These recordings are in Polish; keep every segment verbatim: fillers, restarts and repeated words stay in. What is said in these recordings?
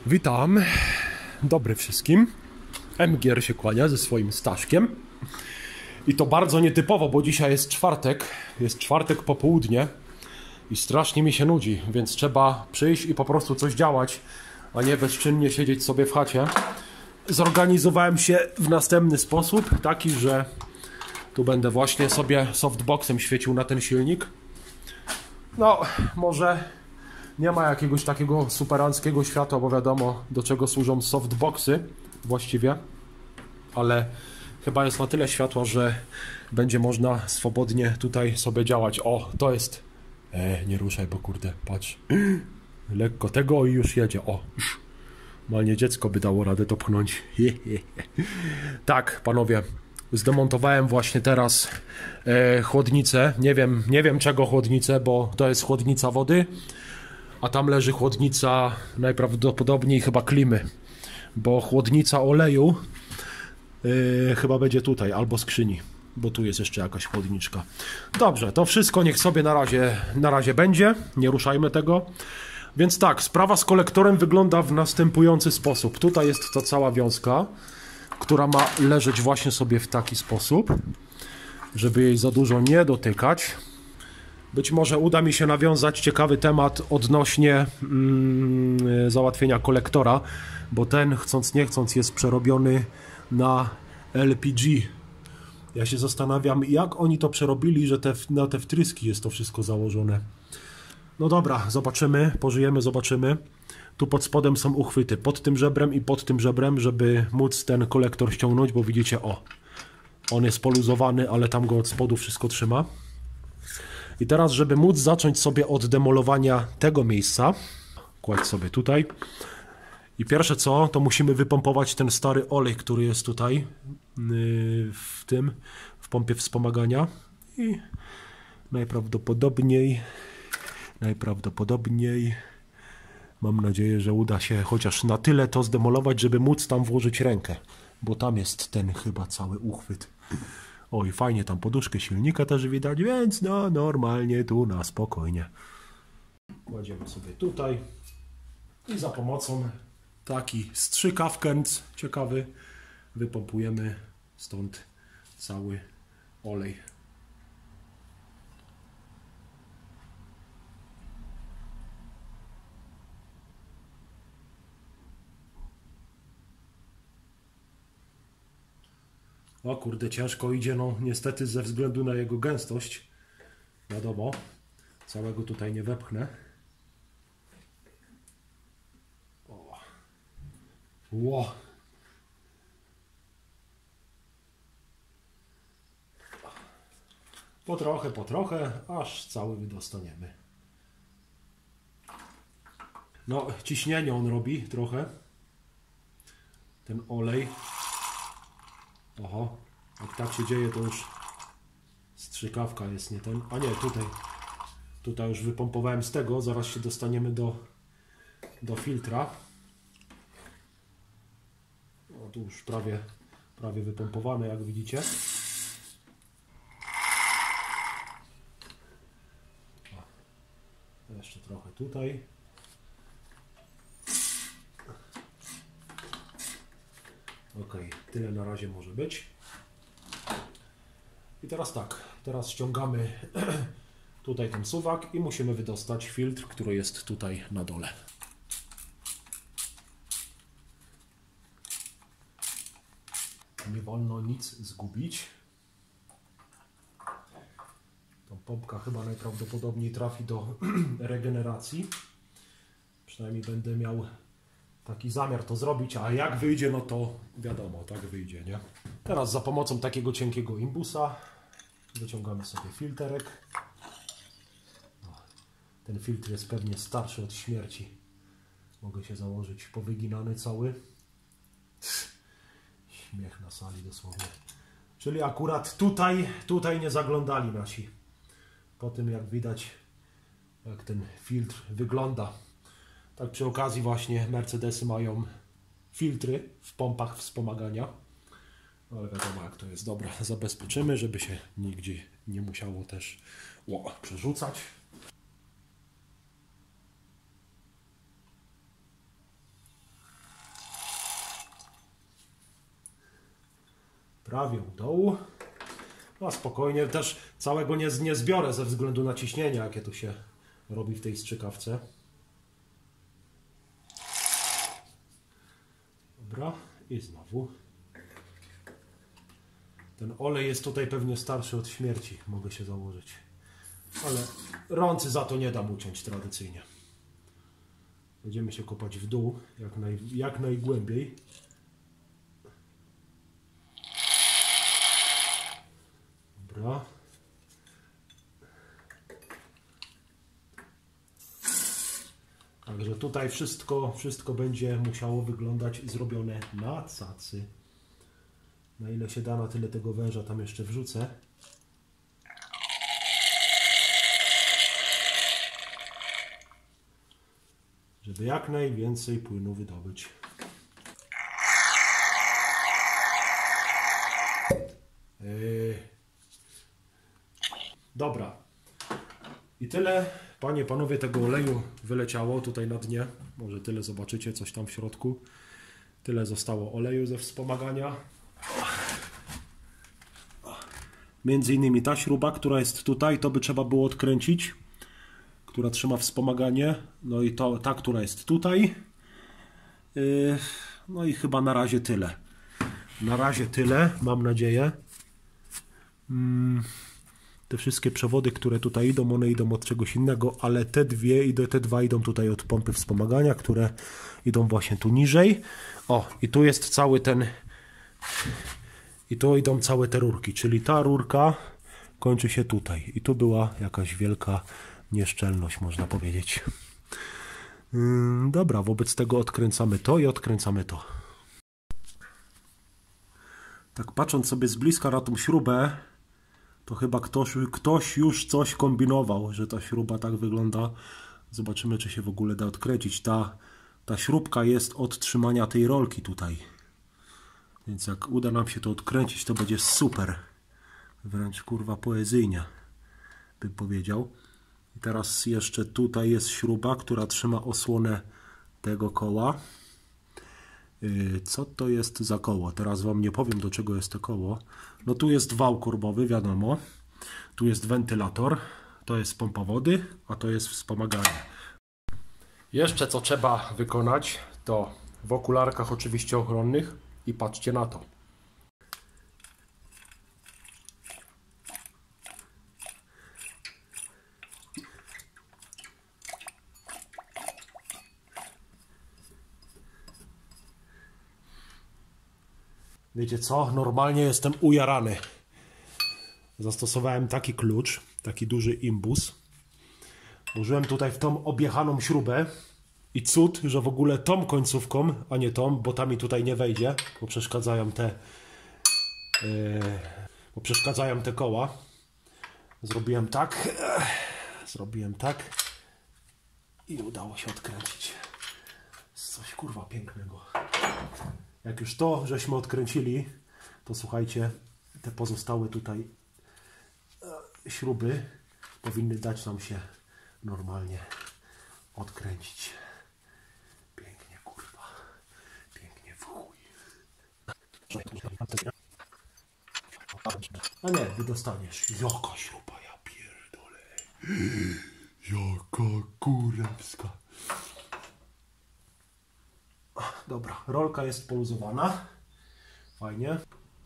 Witam, dobry wszystkim. Emgier się kłania ze swoim Staszkiem. I to bardzo nietypowo, bo dzisiaj jest czwartek, jest czwartek popołudnie i strasznie mi się nudzi, więc trzeba przyjść i po prostu coś działać, a nie bezczynnie siedzieć sobie w chacie. Zorganizowałem się w następny sposób, taki, że tu będę właśnie sobie softboxem świecił na ten silnik. No, może nie ma jakiegoś takiego superanckiego światła, bo wiadomo, do czego służą softboxy właściwie, ale chyba jest na tyle światła, że będzie można swobodnie tutaj sobie działać. O, to jest... E, nie ruszaj, bo kurde, patrz. Lekko tego i już jedzie. O, malnie dziecko by dało radę to pchnąć. Tak, panowie, zdemontowałem właśnie teraz e, chłodnicę. Nie wiem, nie wiem czego chłodnicę, bo to jest chłodnica wody, a tam leży chłodnica najprawdopodobniej chyba klimy, bo chłodnica oleju yy, chyba będzie tutaj, albo skrzyni, bo tu jest jeszcze jakaś chłodniczka. Dobrze, to wszystko niech sobie na razie, na razie będzie, nie ruszajmy tego. Więc tak, sprawa z kolektorem wygląda w następujący sposób. Tutaj jest ta cała wiązka, która ma leżeć właśnie sobie w taki sposób, żeby jej za dużo nie dotykać. Być może uda mi się nawiązać ciekawy temat odnośnie mm, załatwienia kolektora, bo ten, chcąc nie chcąc, jest przerobiony na L P G. Ja się zastanawiam, jak oni to przerobili, że te, na te wtryski jest to wszystko założone. No dobra, zobaczymy, pożyjemy, zobaczymy. Tu pod spodem są uchwyty, pod tym żebrem i pod tym żebrem, żeby móc ten kolektor ściągnąć, bo widzicie, o, on jest poluzowany, ale tam go od spodu wszystko trzyma. I teraz, żeby móc zacząć sobie od demolowania tego miejsca, kładź sobie tutaj. I pierwsze co, to musimy wypompować ten stary olej, który jest tutaj w tym, w pompie wspomagania. I najprawdopodobniej, najprawdopodobniej mam nadzieję, że uda się chociaż na tyle to zdemolować, żeby móc tam włożyć rękę, bo tam jest ten chyba cały uchwyt. Oj, fajnie tam poduszkę silnika też widać, więc no normalnie tu na spokojnie. Kładziemy sobie tutaj i za pomocą taki strzykawkęc ciekawy wypompujemy stąd cały olej. O kurde, ciężko idzie, no niestety ze względu na jego gęstość. Wiadomo, całego tutaj nie wepchnę. O. Ło. Po trochę, po trochę, aż cały wydostaniemy. No, ciśnienie on robi trochę. Ten olej. Oho, jak tak się dzieje, to już strzykawka jest nie ten. A nie, tutaj. Tutaj już wypompowałem z tego, zaraz się dostaniemy do, do filtra. O, tu już prawie, prawie wypompowane, jak widzicie. O, jeszcze trochę tutaj. Ok, tyle na razie może być. I teraz tak, teraz ściągamy tutaj ten suwak i musimy wydostać filtr, który jest tutaj na dole. Nie wolno nic zgubić. Tą pompka chyba najprawdopodobniej trafi do regeneracji. Przynajmniej będę miał taki zamiar to zrobić, a jak wyjdzie, no to wiadomo, tak wyjdzie, nie? Teraz za pomocą takiego cienkiego imbusa wyciągamy sobie filterek. Ten filtr jest pewnie starszy od śmierci. Mogę się założyć powyginany cały. Śmiech na sali dosłownie. Czyli akurat tutaj, tutaj nie zaglądali nasi. Po tym jak widać, jak ten filtr wygląda. Tak przy okazji właśnie Mercedesy mają filtry w pompach wspomagania. Ale wiadomo jak to jest. Dobra, zabezpieczymy, żeby się nigdzie nie musiało też o, przerzucać. prawie u dołu. No spokojnie, też całego nie, nie zbiorę ze względu na ciśnienie, jakie tu się robi w tej strzykawce. Dobra, i znowu. Ten olej jest tutaj pewnie starszy od śmierci, mogę się założyć. Ale rący za to nie dam uciąć tradycyjnie. Będziemy się kopać w dół, jak, naj, jak najgłębiej. Dobra. Także tutaj wszystko, wszystko będzie musiało wyglądać zrobione na cacy. Na ile się da, na tyle tego węża tam jeszcze wrzucę. Żeby jak najwięcej płynu wydobyć. Yy. Dobra. I tyle, panie, panowie, tego oleju wyleciało tutaj na dnie. Może tyle zobaczycie, coś tam w środku. Tyle zostało oleju ze wspomagania. Między innymi ta śruba, która jest tutaj, to by trzeba było odkręcić, która trzyma wspomaganie. No i to, ta, która jest tutaj. Yy, no i chyba na razie tyle. Na razie tyle, mam nadzieję. Hmm. Te wszystkie przewody, które tutaj idą, one idą od czegoś innego, ale te dwie i te dwa idą tutaj od pompy wspomagania, które idą właśnie tu niżej. O, i tu jest cały ten... I tu idą całe te rurki, czyli ta rurka kończy się tutaj. I tu była jakaś wielka nieszczelność, można powiedzieć. Yy, dobra, wobec tego odkręcamy to i odkręcamy to. Tak patrząc sobie z bliska na tą śrubę, to chyba ktoś, ktoś już coś kombinował, że ta śruba tak wygląda. Zobaczymy, czy się w ogóle da odkręcić. Ta, ta śrubka jest od trzymania tej rolki tutaj. Więc jak uda nam się to odkręcić, to będzie super. Wręcz kurwa poezyjnie, bym powiedział. I teraz jeszcze tutaj jest śruba, która trzyma osłonę tego koła. Co to jest za koło? Teraz wam nie powiem, do czego jest to koło. No tu jest wał korbowy, wiadomo. Tu jest wentylator. To jest pompa wody, a to jest wspomaganie. Jeszcze co trzeba wykonać, to w okularkach oczywiście ochronnych i patrzcie na to. Wiecie co? Normalnie jestem ujarany. Zastosowałem taki klucz, taki duży imbus. Użyłem tutaj w tą objechaną śrubę. I cud, że w ogóle tą końcówką, a nie tą, bo ta mi tutaj nie wejdzie, bo przeszkadzają te, yy, bo przeszkadzają te koła. Zrobiłem tak. Zrobiłem tak. I udało się odkręcić. Coś kurwa pięknego. Jak już to żeśmy odkręcili, to słuchajcie, te pozostałe tutaj śruby powinny dać nam się normalnie odkręcić. Pięknie, kurwa. Pięknie w chuj. A nie, wydostaniesz. Jaka śruba, ja pierdolę. Jaka kurewska. Dobra, rolka jest poluzowana. Fajnie.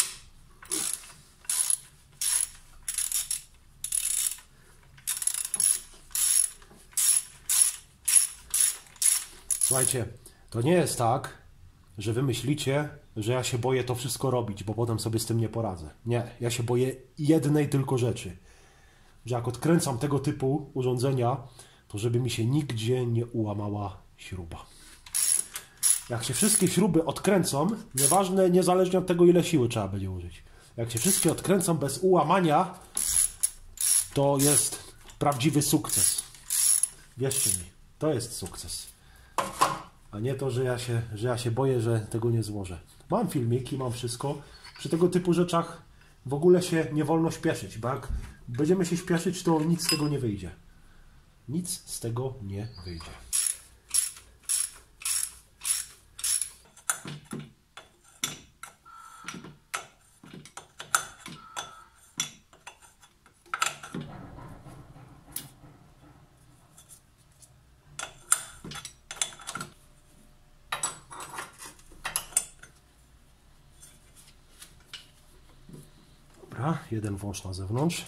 Słuchajcie, to nie jest tak, że wy myślicie, że ja się boję to wszystko robić, bo potem sobie z tym nie poradzę. Nie, ja się boję jednej tylko rzeczy. Że jak odkręcam tego typu urządzenia, to żeby mi się nigdzie nie ułamała śruba. Jak się wszystkie śruby odkręcą, nieważne, niezależnie od tego, ile siły trzeba będzie użyć. Jak się wszystkie odkręcą bez ułamania, to jest prawdziwy sukces. Wierzcie mi, to jest sukces. A nie to, że ja się, że ja się boję, że tego nie złożę. Mam filmiki, mam wszystko. Przy tego typu rzeczach w ogóle się nie wolno śpieszyć, bo jak będziemy się śpieszyć, to nic z tego nie wyjdzie. Nic z tego nie wyjdzie. Dobra, jeden wąż na zewnątrz.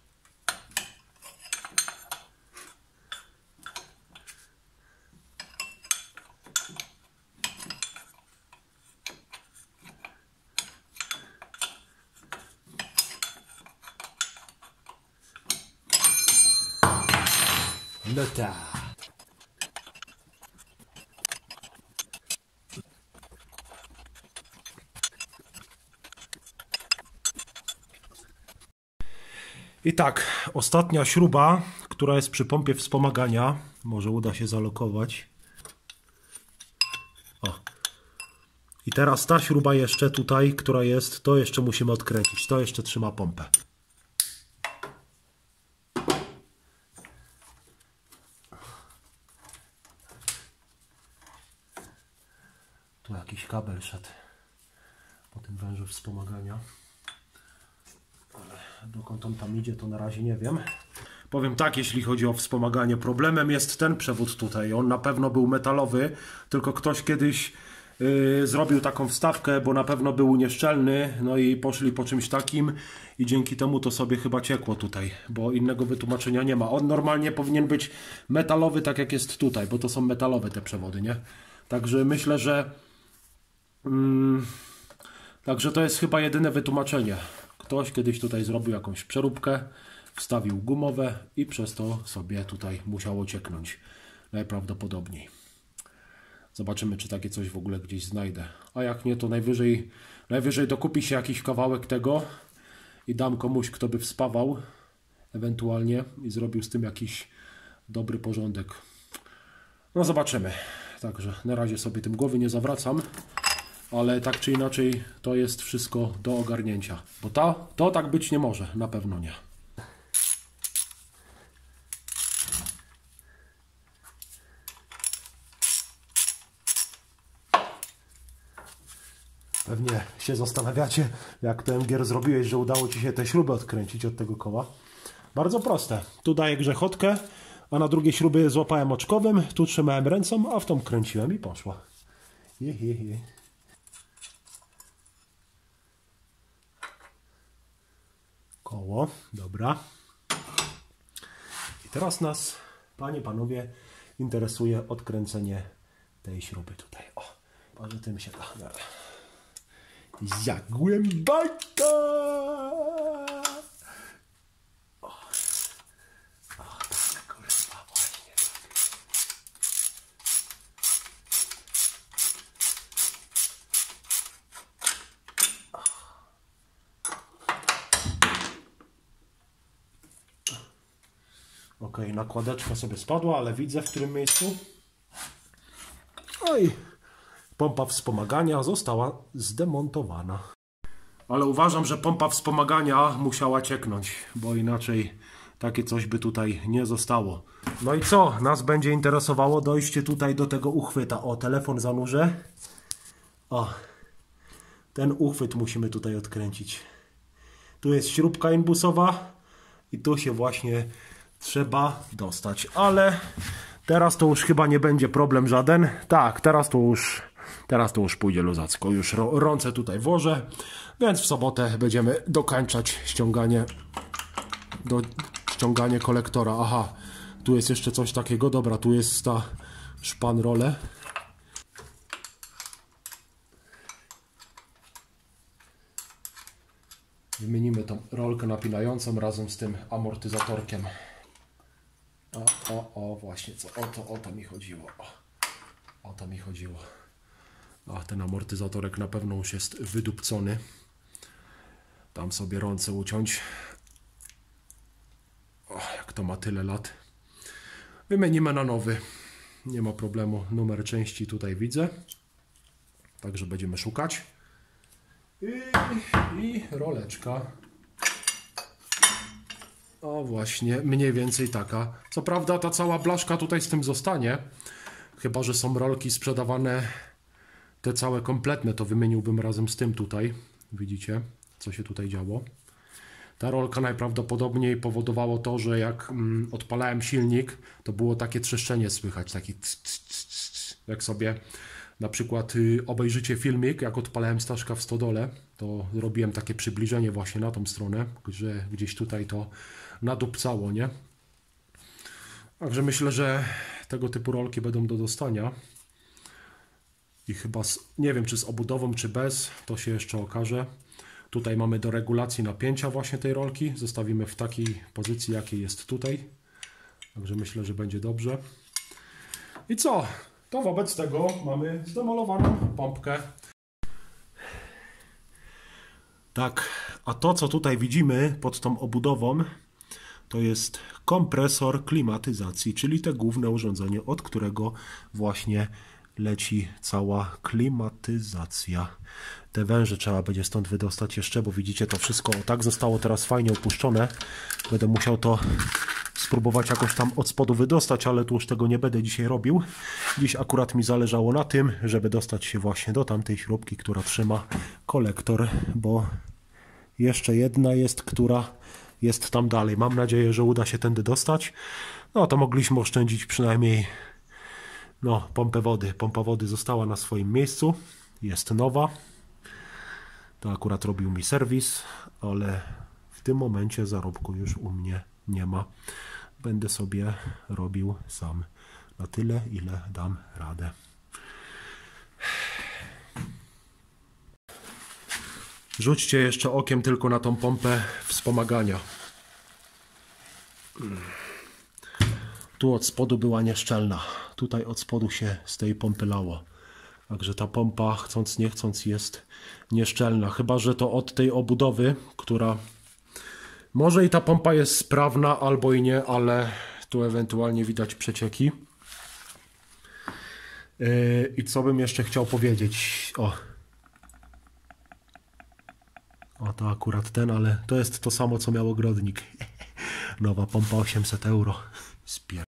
No tak. I tak, ostatnia śruba, która jest przy pompie wspomagania, może uda się zalokować. O. I teraz ta śruba jeszcze tutaj, która jest, to jeszcze musimy odkręcić, to jeszcze trzyma pompę. Tu jakiś kabel szedł po tym wężu wspomagania. Ale dokąd on tam idzie, to na razie nie wiem. Powiem tak, jeśli chodzi o wspomaganie, problemem jest ten przewód tutaj. On na pewno był metalowy, tylko ktoś kiedyś yy, zrobił taką wstawkę, bo na pewno był nieszczelny, no i poszli po czymś takim i dzięki temu to sobie chyba ciekło tutaj, bo innego wytłumaczenia nie ma. On normalnie powinien być metalowy, tak jak jest tutaj, bo to są metalowe te przewody, nie? Także myślę, że mm, także to jest chyba jedyne wytłumaczenie. Ktoś kiedyś tutaj zrobił jakąś przeróbkę, wstawił gumowe i przez to sobie tutaj musiało cieknąć. Najprawdopodobniej. Zobaczymy, czy takie coś w ogóle gdzieś znajdę. A jak nie, to najwyżej, najwyżej dokupi się jakiś kawałek tego i dam komuś, kto by wspawał ewentualnie i zrobił z tym jakiś dobry porządek. No zobaczymy. Także na razie sobie tym głowy nie zawracam. Ale tak czy inaczej to jest wszystko do ogarnięcia. Bo to, to tak być nie może. Na pewno nie. Pewnie się zastanawiacie, jak to M G R zrobiłeś, że udało Ci się te śruby odkręcić od tego koła. Bardzo proste. Tu daję grzechotkę, a na drugiej śrubie złapałem oczkowym, tu trzymałem ręką, a w tą kręciłem i poszło. Je, je, je. Koło, dobra. I teraz nas, panie, panowie, interesuje odkręcenie tej śruby tutaj. O, może tym się da. Zagłębaka! O, o tak, kurwa, właśnie tak. Ok, nakładeczka sobie spadła, ale widzę, w którym miejscu. Oj, pompa wspomagania została zdemontowana. Ale uważam, że pompa wspomagania musiała cieknąć, bo inaczej takie coś by tutaj nie zostało. No i co? Nas będzie interesowało dojście tutaj do tego uchwyta. O, telefon zanurzę. O, ten uchwyt musimy tutaj odkręcić. Tu jest śrubka inbusowa i tu się właśnie trzeba dostać. Ale teraz to już chyba nie będzie problem żaden. Tak, teraz to już... Teraz to już pójdzie luzacko, już rące tutaj włożę, więc w sobotę będziemy dokończać ściąganie, do, ściąganie kolektora. Aha, tu jest jeszcze coś takiego, dobra, tu jest ta szpanrole. Wymienimy tą rolkę napinającą razem z tym amortyzatorkiem. O, o, o, właśnie, co, o to, o to mi chodziło, o, o to mi chodziło. A ten amortyzatorek na pewno już jest wydupcony. Tam sobie rące uciąć. O, jak to ma tyle lat. Wymienimy na nowy. Nie ma problemu. Numer części tutaj widzę. Także będziemy szukać. I, i roleczka. O właśnie, mniej więcej taka. Co prawda ta cała blaszka tutaj z tym zostanie. Chyba że są rolki sprzedawane... Te całe kompletne to wymieniłbym razem z tym tutaj. Widzicie, co się tutaj działo. Ta rolka najprawdopodobniej powodowało to, że jak mm, odpalałem silnik, to było takie trzeszczenie słychać. Taki c, c, c, c, jak sobie na przykład y, obejrzycie filmik, jak odpalałem Staszka w stodole, to robiłem takie przybliżenie właśnie na tą stronę, że gdzieś tutaj to nadupcało, nie? Także myślę, że tego typu rolki będą do dostania. I chyba, z, nie wiem czy z obudową, czy bez, to się jeszcze okaże. Tutaj mamy do regulacji napięcia właśnie tej rolki. Zostawimy w takiej pozycji, jakiej jest tutaj. Także myślę, że będzie dobrze. I co? To wobec tego mamy zdemolowaną pompkę. Tak, a to co tutaj widzimy pod tą obudową, to jest kompresor klimatyzacji, czyli te główne urządzenie, od którego właśnie leci cała klimatyzacja. Te węże trzeba będzie stąd wydostać jeszcze, bo widzicie, to wszystko tak zostało teraz fajnie opuszczone. Będę musiał to spróbować jakoś tam od spodu wydostać, ale tu już tego nie będę dzisiaj robił. Dziś akurat mi zależało na tym, żeby dostać się właśnie do tamtej śrubki, która trzyma kolektor, bo jeszcze jedna jest, która jest tam dalej. Mam nadzieję, że uda się tędy dostać. No to mogliśmy oszczędzić przynajmniej no, pompę wody. Pompa wody została na swoim miejscu. Jest nowa. To akurat robił mi serwis, ale w tym momencie zarobku już u mnie nie ma. Będę sobie robił sam na tyle, ile dam radę. Rzućcie jeszcze okiem tylko na tą pompę wspomagania. Tu od spodu była nieszczelna. Tutaj od spodu się z tej pompy lało. Także ta pompa, chcąc nie chcąc, jest nieszczelna. Chyba że to od tej obudowy, która... Może i ta pompa jest sprawna, albo i nie, ale tu ewentualnie widać przecieki. Yy, I co bym jeszcze chciał powiedzieć? O. O, to akurat ten, ale to jest to samo, co miał ogrodnik. Nowa pompa osiemset euro. Spier...